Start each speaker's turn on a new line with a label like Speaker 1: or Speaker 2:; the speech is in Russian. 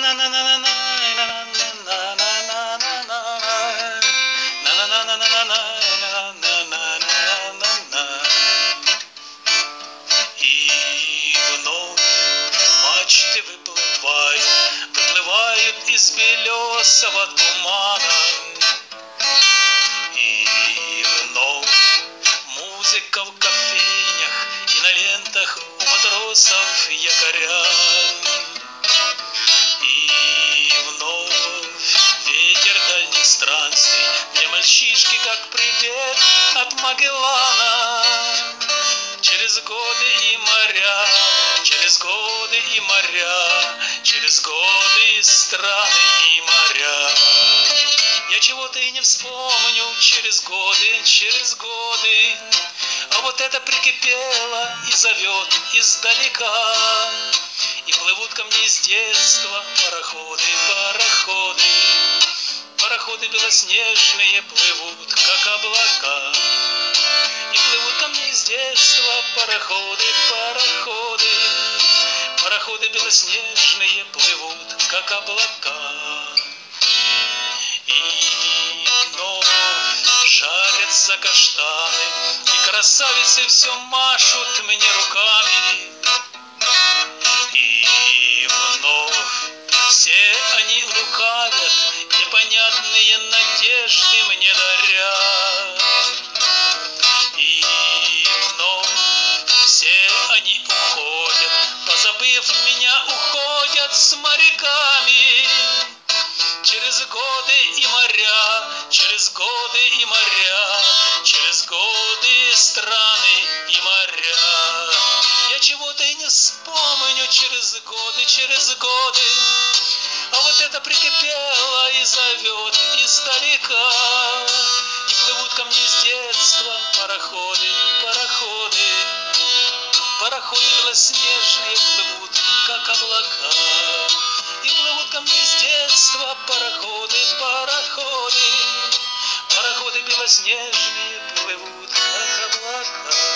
Speaker 1: И вновь мачты выплывают из белесого тумана. И вновь музыка в кофейнях и на лентах у матросов якоря. И вновь ветер дальних странствий, где мальчишки как привет от Магеллана. Через годы и моря, через годы и моря, через годы и страны и моря. Я чего-то и не вспомню через годы, через годы. А вот это прикипело и зовет издалека. И плывут ко мне из детства пароходы, пароходы. Пароходы белоснежные плывут, как облака. И плывут ко мне из детства пароходы, пароходы. Пароходы белоснежные плывут, как облака. И вновь жарятся каштаны, и красавицы все машут мне руками. И вновь все они лукавят, непонятные надежды мне даря. И вновь все они уходят, позабыв меня, уходят с моряками. Через годы и моря, через годы и моря, через годы страны и моря. Я чего-то и не вспомню через годы, через годы. А вот это прикипело и зовет издалека. И плывут ко мне с детства пароходы, пароходы. Пароходы белоснежные плывут, как облака. И плывут ко мне с детства пароходы, пароходы. Пароходы белоснежные плывут, как облака.